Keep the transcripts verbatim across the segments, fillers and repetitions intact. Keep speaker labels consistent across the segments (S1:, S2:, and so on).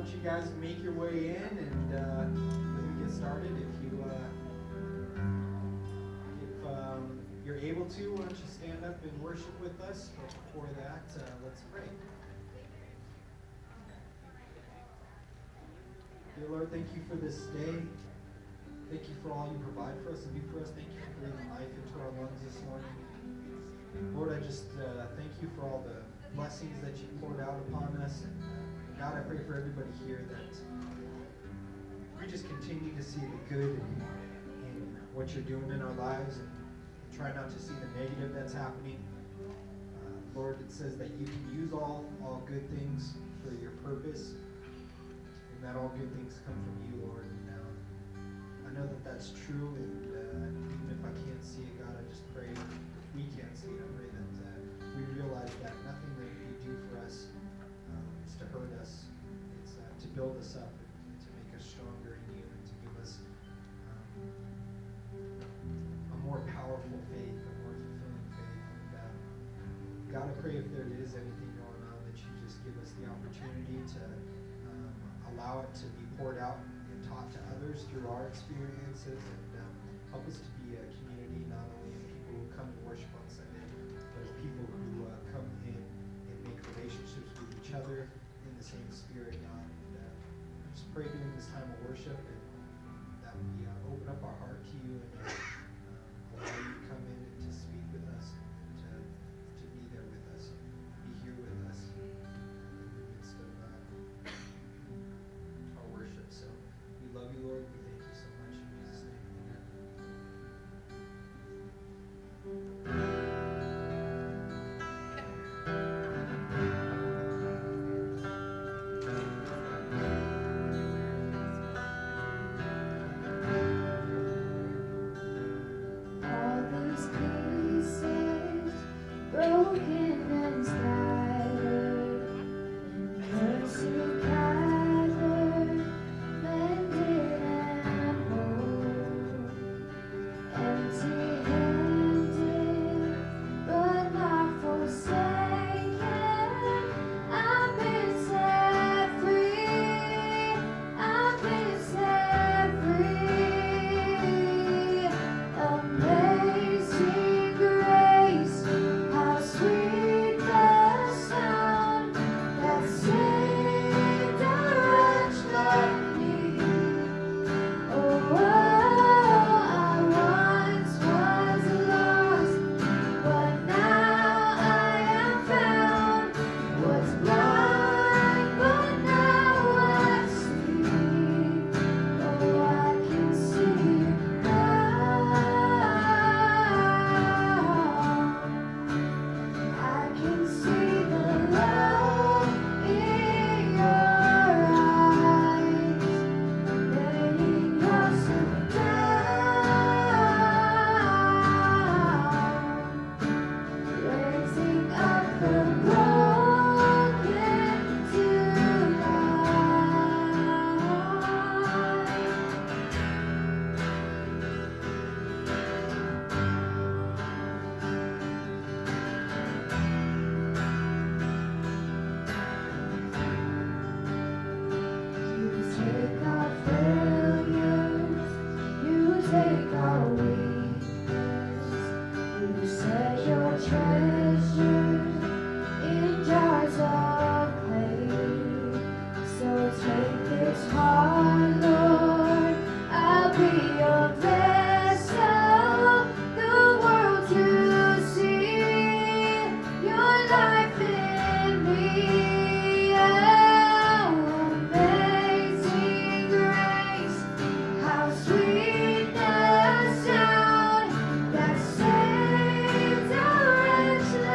S1: you guys make your way in, and uh, we're going to get started. If you, uh, if um, you're able to, why don't you stand up and worship with us? But before that, uh, let's pray. Dear Lord, thank you for this day. Thank you for all you provide for us and do for us. Thank you for breathing life into our lungs this morning. Lord, I just uh, thank you for all the blessings that you poured out upon us. And uh, God, I pray for everybody here that we just continue to see the good in, in what you're doing in our lives, and try not to see the negative that's happening. Uh, Lord, it says that you can use all, all good things for your purpose, and that all good things come from you, Lord. And uh, I know that that's true, and uh, even if I can't see it, God, I just pray, if we can't see it, I pray that uh, we realize that nothing that you do for us um, is to hurt us. It's uh, to build us up and to make us stronger in you, and to give us um, a more powerful faith, a more fulfilling faith. And uh, God, I pray if there is anything going on, that you just give us the opportunity to um, allow it to be poured out and taught to others through our experiences, and um, help us to be a community not only of people who come to worship on Sunday, but of people who uh, come in and make relationships with each other in the same spirit, God. And uh, I just pray during this time of worship and that we uh, open up our heart to you, and uh, allow you to come in and to speak with us, and to, to be there with us, be here with us in the midst of uh, our worship. So we love you, Lord. We thank you so much. In Jesus' name, amen.
S2: All these pieces, broken and scattered, in mercy gathered, mended and whole, empty-handed, but not forsaken. I've been set free. I've been set free. Amazing grace, how sweet the sound that saved a wretch like me. Oh, I once was lost, but now I am found. Was blind, but now I see. Oh, I can see now. I can see the love in your eyes, letting yourself down, raising up the broken to You take our failures, you take our weakness, you set your treasures in jars of clay. So take this heart, Lord, I'll be your vessel, the world to see your life in me. Oh, amazing grace, how sweet the sound that saved a wretch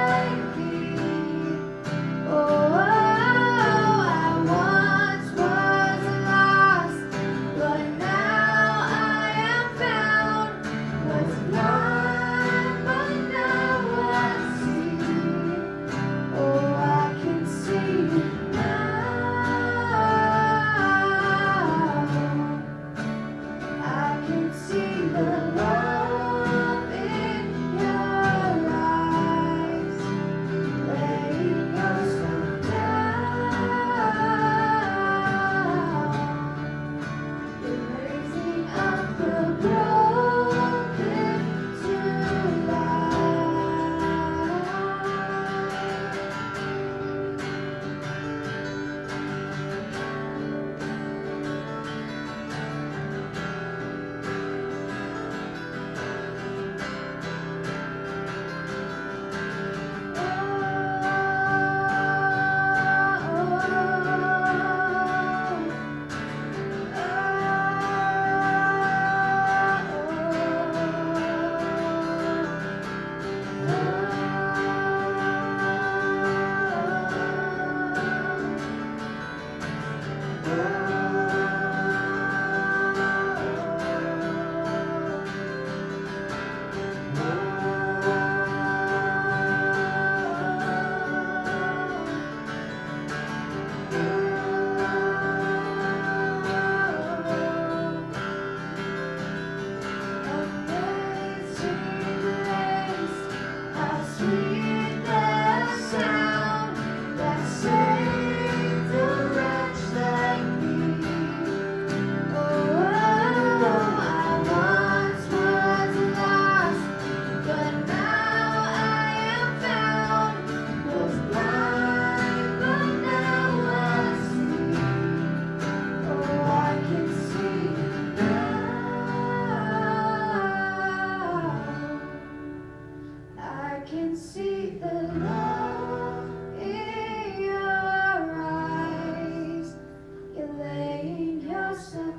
S2: see the love in your eyes. You're laying yourself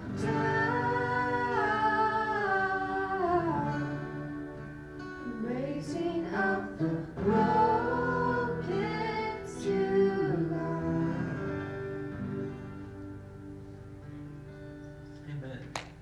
S2: down, raising up the broken to life.
S1: Amen.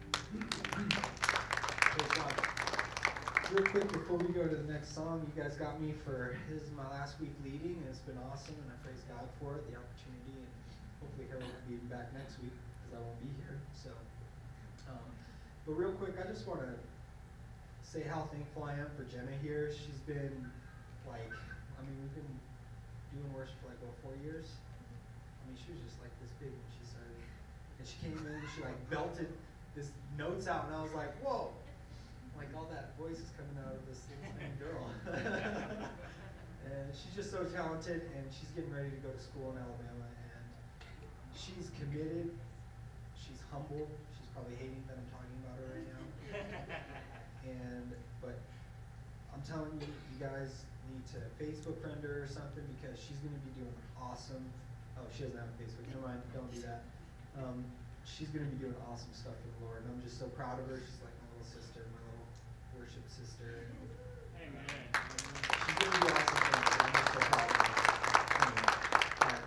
S1: Praise God. Real quick before we go to the next song, you guys got me for this is my last week leading, and it's been awesome, and I praise God for it, the opportunity, and hopefully Harold will be back next week because I won't be here. So, um, but real quick, I just want to say how thankful I am for Jenna here. She's been like, I mean, we've been doing worship for like what, four years. I mean, she was just like this big when she started, and she came in and she like belted this notes out, and I was like, whoa. Like all that voice is coming out of this little tiny girl. And she's just so talented, and she's getting ready to go to school in Alabama, and she's committed, she's humble, she's probably hating that I'm talking about her right now. And, but I'm telling you, you guys need to Facebook friend her or something, because she's going to be doing awesome, oh, she doesn't have a Facebook, never mind, don't do that. Um, she's going to be doing awesome stuff for the Lord, and I'm just so proud of her. She's like my little sister, my little worship sister.
S3: Amen.
S1: She's going to do awesome things, and I'm just so proud of her. Anyway, all right.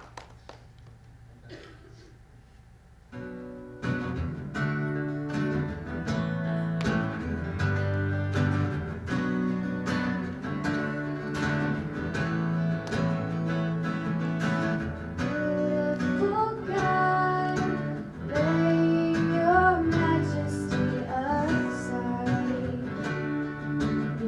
S2: For God, lay your majesty aside.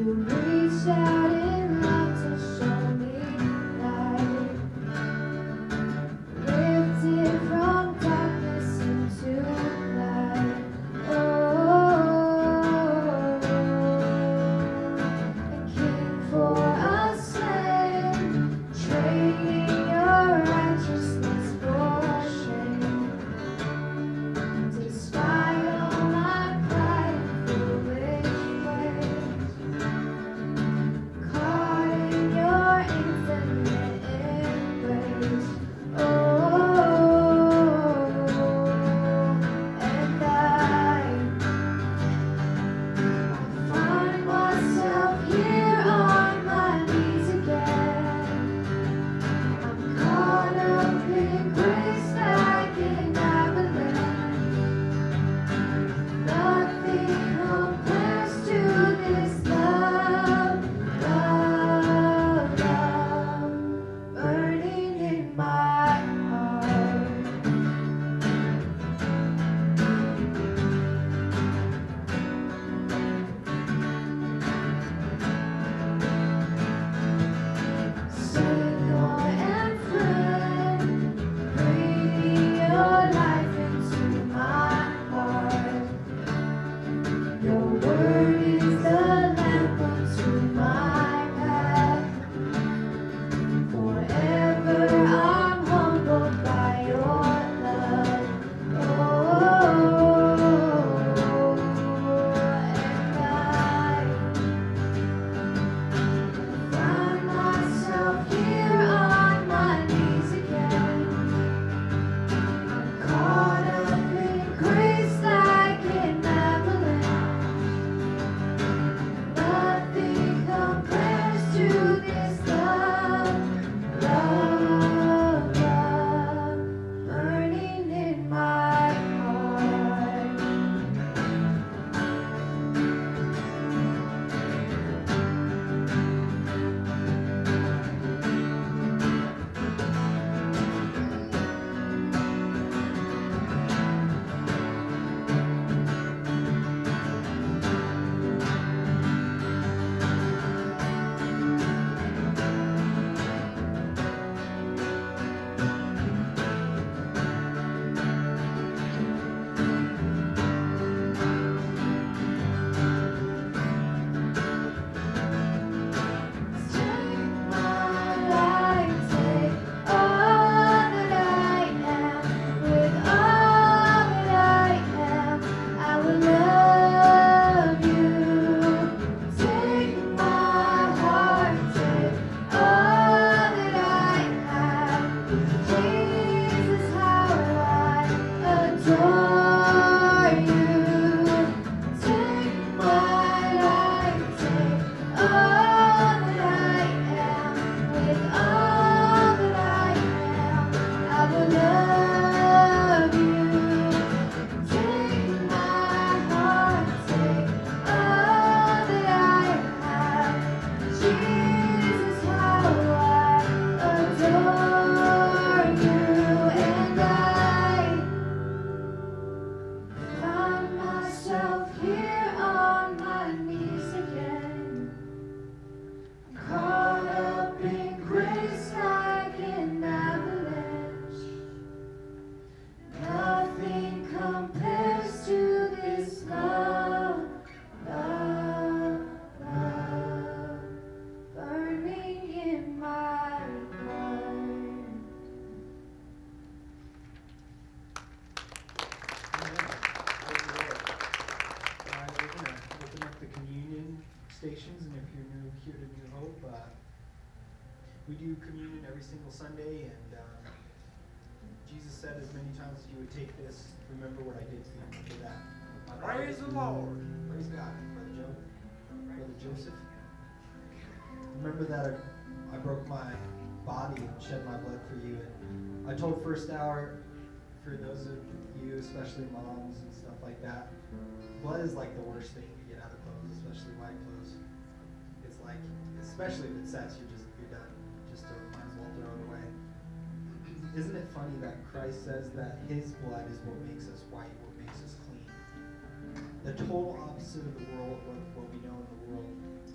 S1: uh, we do communion every single Sunday, and um, Jesus said as many times as you would take this, remember what I did for you. Remember that. My body-
S3: Praise the Lord.
S1: Praise God, Brother Joe, Brother Joseph. Remember that I, I broke my body and shed my blood for you. And I told First Hour, for those of you, especially moms and stuff like that, blood is like the worst thing to get out of clothes, especially white clothes. It's like, especially if it sets, you're just you're done. Just uh, might as well throw it away. Isn't it funny that Christ says that His blood is what makes us white, what makes us clean? The total opposite of the world, what, what we know in the world.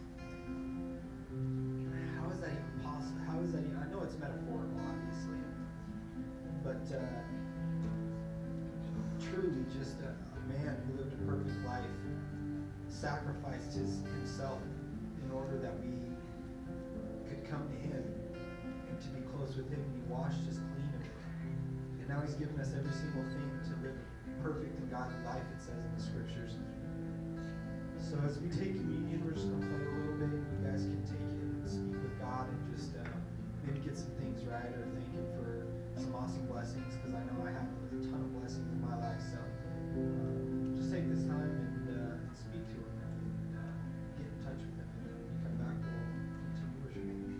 S1: How is that even possible? How is that even, I know it's metaphorical, obviously, but uh, truly just a, a man who lived a perfect life, sacrificed his, himself in order that we could come to Him and to be close with Him, and He washed us clean of it. And now He's given us every single thing to live perfect and godly life, it says in the scriptures. So as we take communion, we're just going to play a little bit, and you guys can take it and speak with God and just uh, maybe get some things right, or thank Him for some awesome blessings, because I know I have a ton of blessings in my life. So uh, just take this time and uh, speak to Him and uh, get in touch with Him. And then when we come back, we'll continue worshiping.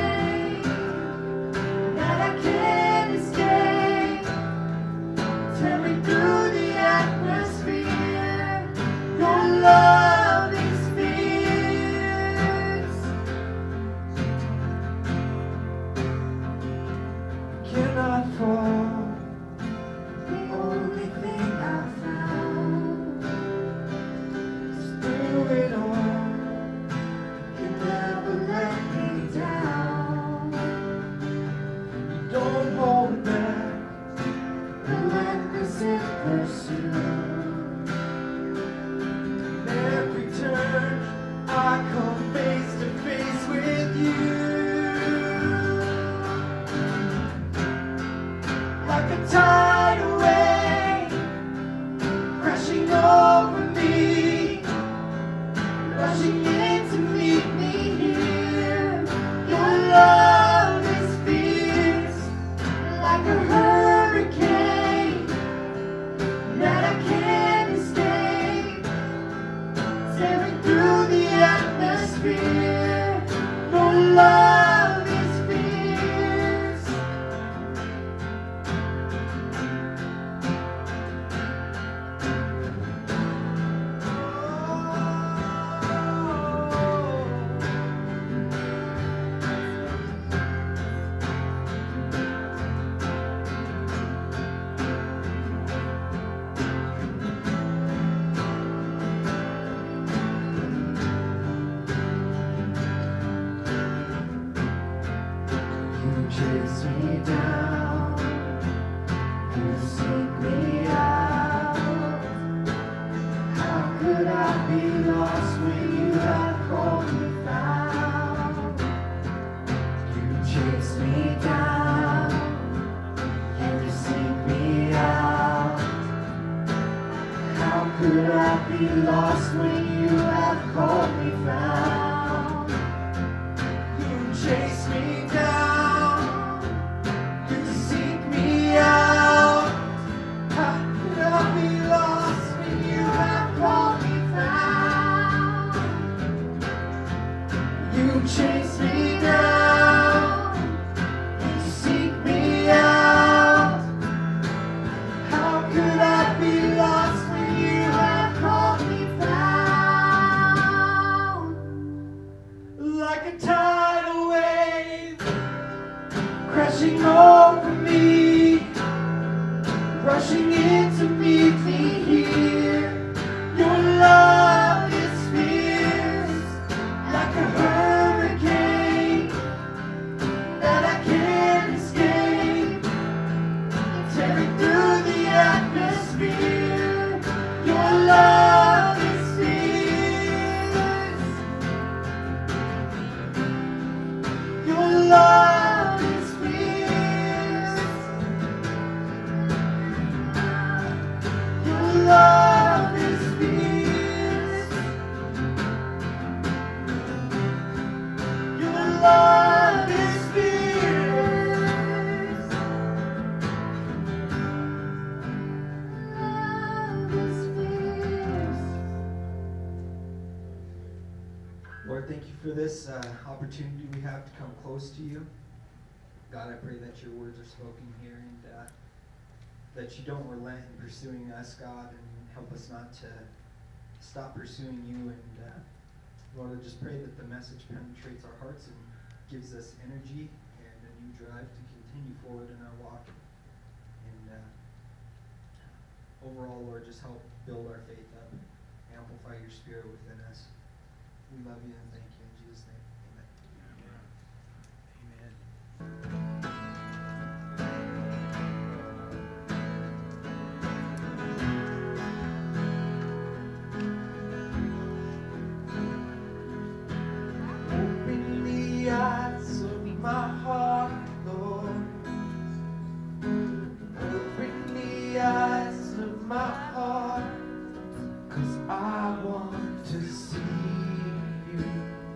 S2: Tell chase me down, you seek me out. How could I be lost when you have called me found? You chase me down, and you seek me out. How could I be lost when you have called me found? You chase me down, you seek me out. How could I be lost when you have called me found? You chase me down, you seek me out. How could I be lost when you have called me found? Like a tidal wave crashing over me, rushing in to meet me here. Your love is fierce, like a hurricane that I can't escape, tearing through the atmosphere. Your love is fierce. Your love is fierce. Your love is fierce. Your love is fierce. Love is fierce.
S1: Lord, thank you for this uh, opportunity we have to come close to you. God, I pray that your words are spoken here and uh, that you don't relent in pursuing us, God, and help us not to stop pursuing you. And uh, Lord, I just pray that the message penetrates our hearts and gives us energy and a new drive to continue forward in our walk. And uh, overall, Lord, just help build our faith up, amplify your spirit within us. We love you and thank you in Jesus' name. Amen. Amen.
S2: Open the eyes of my heart, Lord. Open the eyes of my heart, 'cause I want to see you.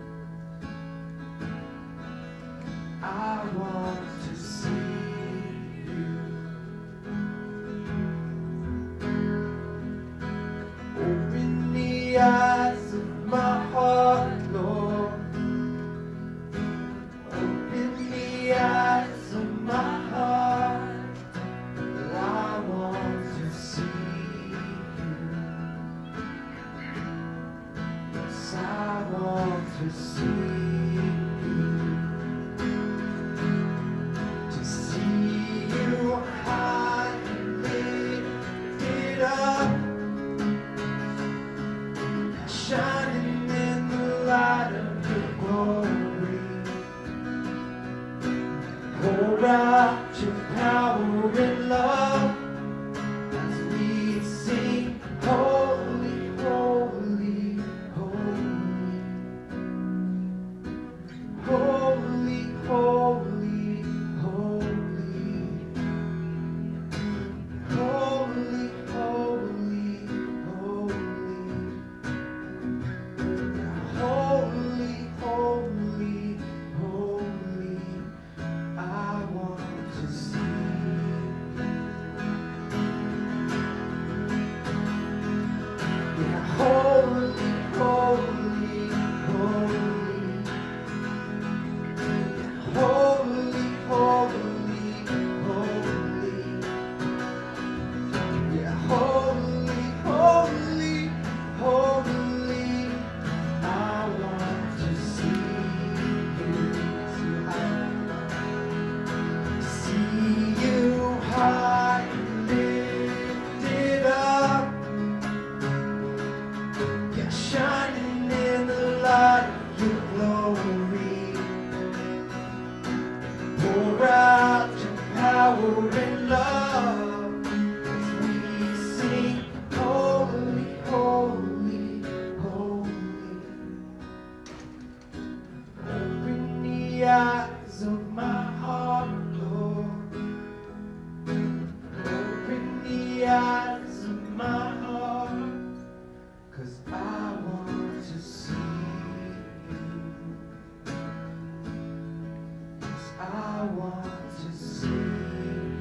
S2: I want to see you. Open the eyes of my heart, Lord. Open the eyes of my heart. I want to see you. Yes, I want to see you. To see you high and lifted up, shining in the light of your glory. Pour out your power and love as we sing, holy, holy, holy. Holy, holy, holy. Holy, holy, holy. Holy, holy, holy. I want to see power and love as we sing, holy, holy, holy. Open the eyes of my heart, Lord. Open the eyes of my heart, 'cause I want to see you. Yes, I want to see you.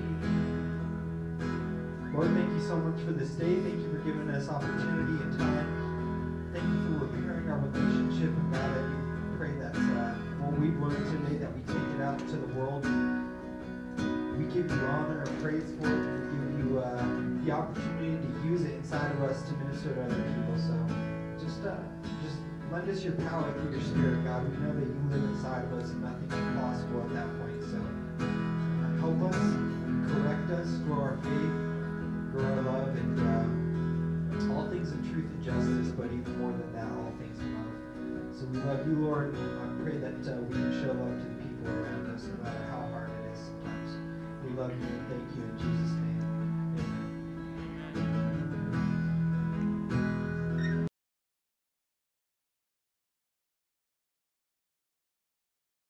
S1: Lord, thank you so much for this day. Thank you for giving us opportunity and time. Thank you for repairing our relationship, and God, that we pray that uh, what we've learned today, that we take it out to the world. We give you honor and praise for it. We give you uh, the opportunity to use it inside of us to minister to other people. So just, uh, just lend us your power through your Spirit, God. We know that you live inside of us, and nothing is impossible at that point. So uh, help us, correct us, grow our faith, grow our love, and uh, all things in truth and justice, but even more than that, all things in love. So we love you, Lord, and I pray that uh, we can show love to the people around us, no matter how hard it is sometimes. We love you and thank you in Jesus' name.